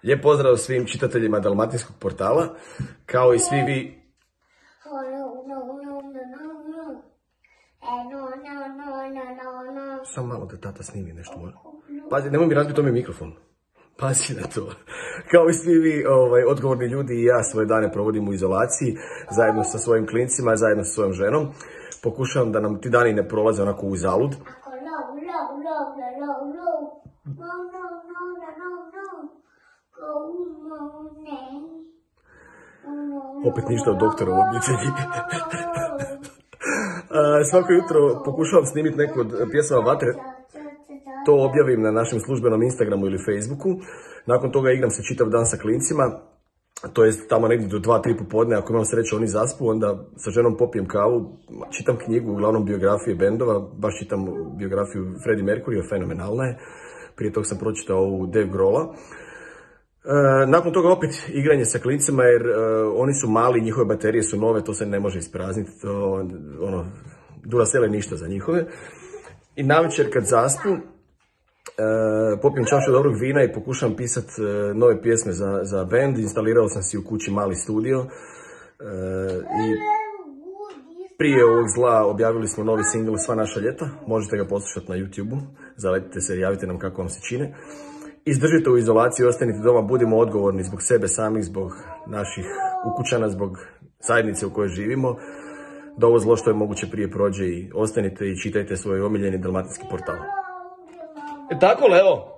Lijep pozdrav svim čitateljima Dalmatinskog portala, kao i svi vi... Samo malo da tata snimi nešto može. Pazi, nemoj mi razbiti ovaj mikrofon. Pazi na to. Kao i svi vi odgovorni ljudi i ja svoje dane provodim u izolaciji, zajedno sa svojim klincima, zajedno sa svojom ženom. Pokušavam da nam ti dani ne prolaze onako u zalud. Opet ništa od doktora u obitelji. Svako jutro pokušavam snimiti neku od pjesama Vatre. To objavim na našem službenom Instagramu ili Facebooku. Nakon toga igram se čitav dan sa klincima. To jest tamo negdje do 2-3 popodne. Ako imam sreće oni zaspu, onda sa ženom popijem kavu. Čitam knjigu, uglavnom biografije bendova. Baš čitam biografiju Freddie Mercury, fenomenalna je. Prije tog sam pročitao ovu Dave Grohla. Nakon toga opet igranje sa klincima jer oni su mali, njihove baterije su nove, to se ne može isprazniti, Duracell je ništa za njihove. I navečer kad zaspu, popijem čašu dobrog vina i pokušam pisati nove pjesme za band. Instalirao sam si u kući mali studio i prije ovog zla objavili smo novi singl Sva naša ljeta, možete ga poslušati na YouTube-u, zaletite se i javite nam kako vam se čine. Izdržite u izolaciji, ostanite doma, budimo odgovorni zbog sebe samih, zbog naših ukućana, zbog zajednice u kojoj živimo, da ovo zlo što je moguće prije prođe i ostanite i čitajte svoj omiljeni dalmatinski portal. Tako, Leo?